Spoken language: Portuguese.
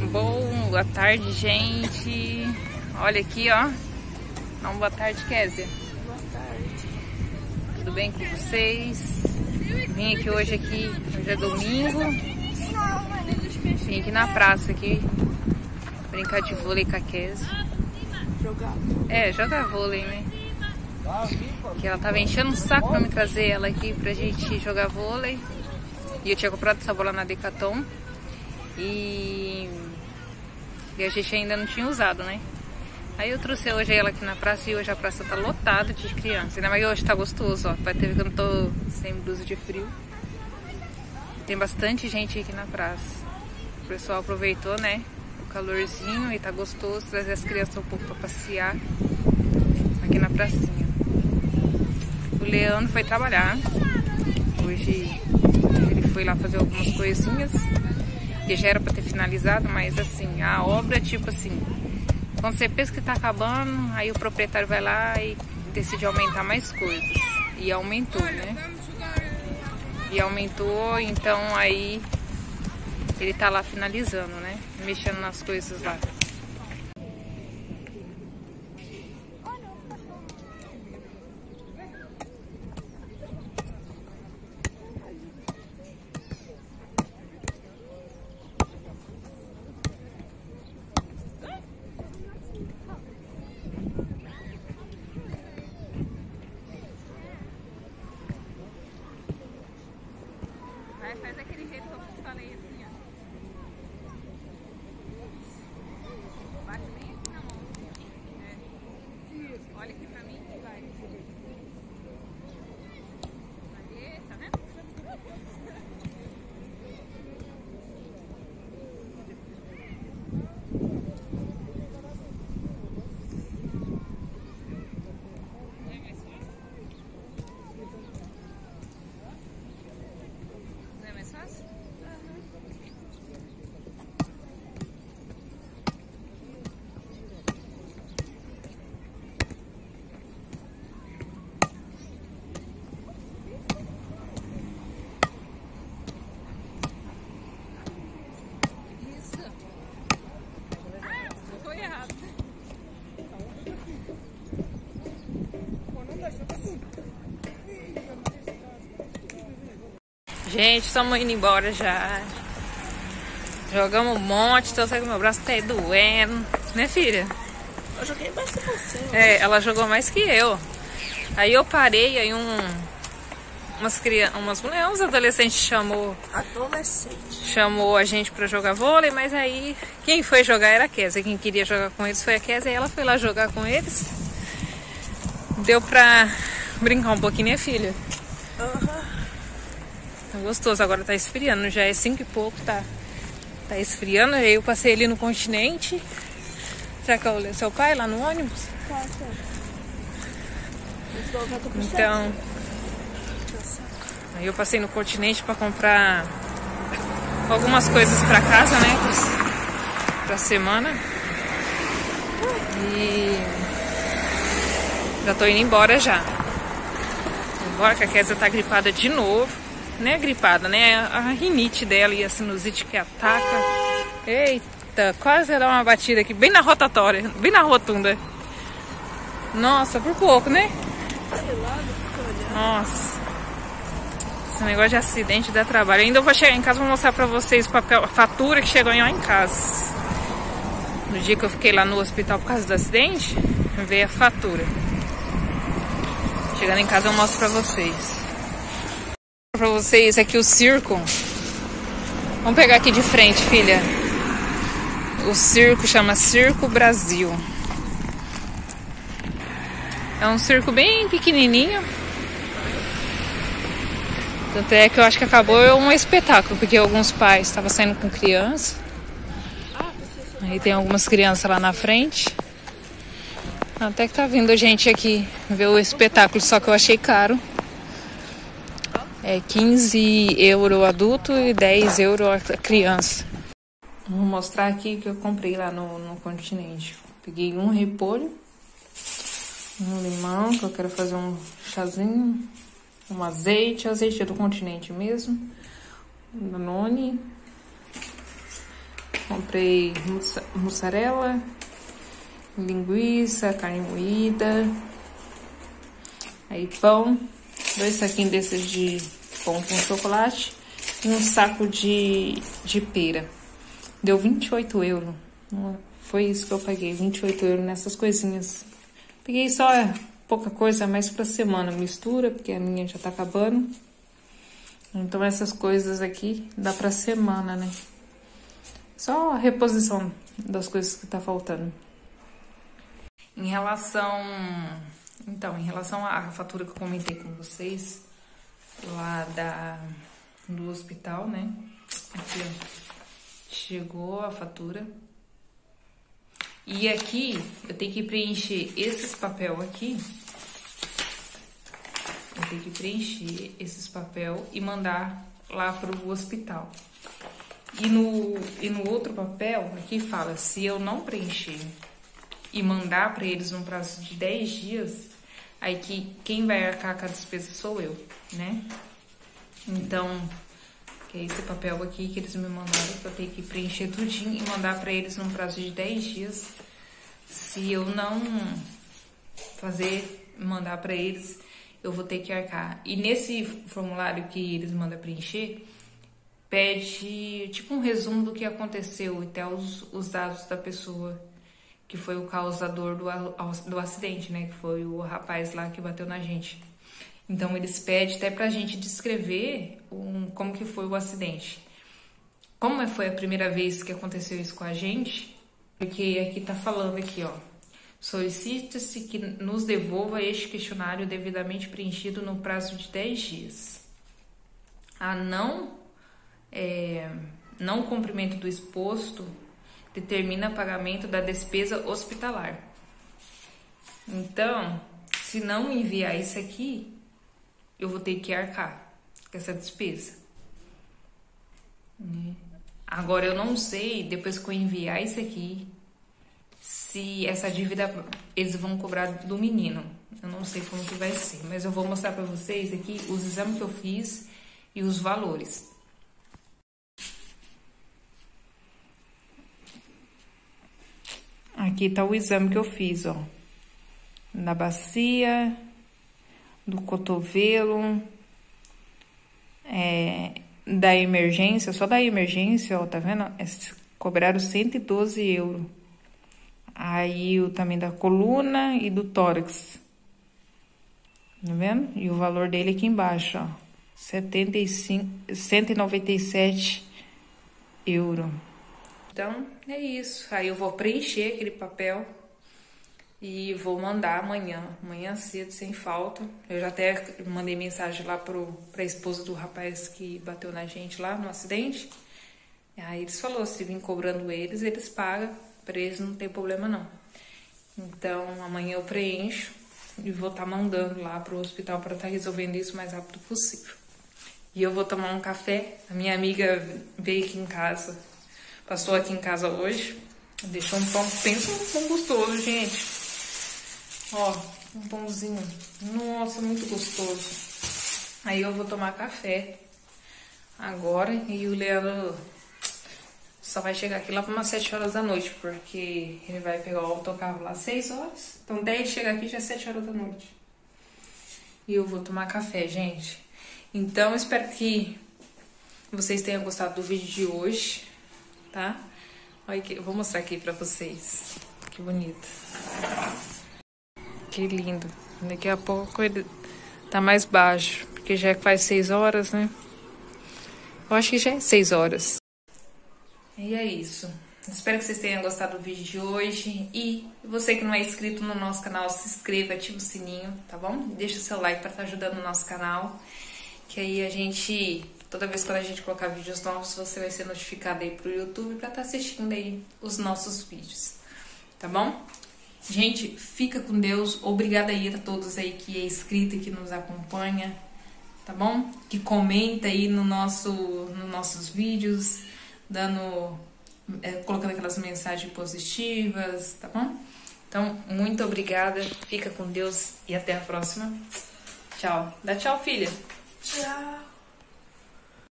Boa tarde, gente. Olha aqui, ó. Então, boa tarde, Kézia. Boa tarde. Tudo bem com vocês? Vim aqui hoje é domingo. Vim aqui na praça aqui brincar de vôlei com a Kézia. Jogar vôlei, né? Que ela tava enchendo o saco pra me trazer ela aqui pra gente jogar vôlei. E eu tinha comprado essa bola na Decathlon. E a gente ainda não tinha usado, né? Aí eu trouxe hoje ela aqui na praça e hoje a praça tá lotada de crianças. Ainda mais que hoje tá gostoso, ó. Vai ter que eu não tô sem blusa de frio. Tem bastante gente aqui na praça. O pessoal aproveitou, né? O calorzinho e tá gostoso trazer as crianças um pouco pra passear aqui na pracinha. O Leandro foi trabalhar. Hoje ele foi lá fazer algumas coisinhas. Que já era pra ter finalizado, mas assim, a obra é tipo assim, quando você pensa que tá acabando, aí o proprietário vai lá e decide aumentar mais coisas. E aumentou, né? E aumentou, então aí ele tá lá finalizando, né? Mexendo nas coisas lá. Faz aquele jeito que eu falei assim, ó. Bate bem aqui na mão. Olha aqui pra mim e vai. Aí, tá vendo? Gente, estamos indo embora já. Jogamos um monte, tô saindo, meu braço tá doendo. Né, filha? Eu joguei mais que você. Ela jogou mais que eu. Aí eu parei, aí uns adolescentes chamou a gente pra jogar vôlei, mas aí quem foi jogar era a Kézia. Quem queria jogar com eles foi a Kézia, e ela foi lá jogar com eles. Deu pra brincar um pouquinho, né, filha? Tá gostoso, agora tá esfriando, já é 5 e pouco, tá esfriando. Aí eu passei ali no Continente. Será que é seu pai lá no ônibus? Tá. Então, aí eu passei no Continente pra comprar algumas coisas pra casa, né, pra semana. E já tô indo embora já. Embora que a Kézia tá gripada de novo. Não é gripada, né? A rinite dela e a sinusite que ataca. Eita, quase dá uma batida aqui, bem na rotatória, bem na rotunda. Nossa, por pouco, né? Nossa. Esse negócio de acidente dá trabalho. Ainda eu vou chegar em casa e vou mostrar pra vocês a fatura que chegou lá em casa. No dia que eu fiquei lá no hospital por causa do acidente, veio a fatura. Chegando em casa eu mostro pra vocês. Pra vocês aqui o circo. Vamos pegar aqui de frente, filha. O circo chama Circo Brasil. É um circo bem pequenininho. Tanto é que eu acho que acabou um espetáculo, porque alguns pais estavam saindo com criança. Aí tem algumas crianças lá na frente. Até que tá vindo gente aqui ver o espetáculo, só que eu achei caro. É 15 € adulto e 10 € a criança. Vou mostrar aqui que eu comprei lá no Continente. Peguei um repolho, um limão, que eu quero fazer um chazinho, um azeite do Continente mesmo, Danone, Comprei mussarela, linguiça, carne moída, aí pão, 2 saquinhos desses de pão com chocolate e um saco de pera. Deu 28 euros. Foi isso que eu paguei, 28 euros nessas coisinhas. Peguei só pouca coisa, mais pra semana. Mistura, porque a minha já tá acabando. Então essas coisas aqui dá pra semana, né? Só a reposição das coisas que tá faltando. Em relação à fatura que eu comentei com vocês, lá do hospital, né? Aqui, ó, chegou a fatura. E aqui, eu tenho que preencher esses papel aqui. Eu tenho que preencher esses papel e mandar lá pro hospital. E no outro papel, aqui fala, se eu não preencher e mandar para eles num prazo de 10 dias, aí que quem vai arcar com a despesa sou eu, né? Então, que é esse papel aqui que eles me mandaram, que eu tenho que preencher tudinho e mandar para eles num prazo de 10 dias. Se eu não mandar para eles, eu vou ter que arcar. E nesse formulário que eles mandam preencher, pede tipo um resumo do que aconteceu e até os dados da pessoa que foi o causador do acidente, né? Que foi o rapaz lá que bateu na gente. Então, eles pedem até pra gente descrever como que foi o acidente. Como foi a primeira vez que aconteceu isso com a gente, porque aqui tá falando aqui, ó. Solicita-se que nos devolva este questionário devidamente preenchido no prazo de 10 dias. A não cumprimento do exposto determina pagamento da despesa hospitalar. Então, se não enviar isso aqui, eu vou ter que arcar com essa despesa. Agora, eu não sei, depois que eu enviar isso aqui, se essa dívida eles vão cobrar do menino. Eu não sei como que vai ser, mas eu vou mostrar pra vocês aqui os exames que eu fiz e os valores. Aqui tá o exame que eu fiz, ó. Na bacia, do cotovelo, da emergência, só da emergência, ó, tá vendo? Cobraram 112 euros. Aí também da coluna e do tórax. Tá vendo? E o valor dele aqui embaixo, ó. 197 euros. Então, é isso. Aí eu vou preencher aquele papel e vou mandar amanhã cedo, sem falta. Eu já até mandei mensagem lá pra esposa do rapaz que bateu na gente lá no acidente. Aí eles falaram, se vir cobrando eles pagam, pra eles não tem problema não. Então, amanhã eu preencho e vou estar mandando lá pro hospital para estar resolvendo isso o mais rápido possível. E eu vou tomar um café. A minha amiga veio aqui em casa, passou aqui em casa hoje, deixou um pão, pensa um pão gostoso, gente. Ó, um pãozinho, nossa, muito gostoso. Aí eu vou tomar café agora e o Leandro só vai chegar aqui lá para umas 7 horas da noite, porque ele vai pegar o autocarro lá às 6 horas. Então, 10 chega aqui já é 7 horas da noite. E eu vou tomar café, gente. Então, espero que vocês tenham gostado do vídeo de hoje, tá? Olha aqui, eu vou mostrar aqui pra vocês. Que bonito. Que lindo. Daqui a pouco ele tá mais baixo, porque já faz 6 horas, né? Eu acho que já é 6 horas. E é isso. Espero que vocês tenham gostado do vídeo de hoje. E você que não é inscrito no nosso canal, se inscreva, ativa o sininho, tá bom? Deixa o seu like para estar ajudando o nosso canal. Que aí a gente, toda vez que a gente colocar vídeos novos, você vai ser notificado aí pro YouTube para estar assistindo aí os nossos vídeos. Tá bom? Gente, fica com Deus. Obrigada aí a todos aí que é inscrito e que nos acompanha. Tá bom? Que comenta aí nos nossos vídeos, colocando aquelas mensagens positivas, tá bom? Então, muito obrigada, fica com Deus e até a próxima. Tchau. Dá tchau, filha. Tchau.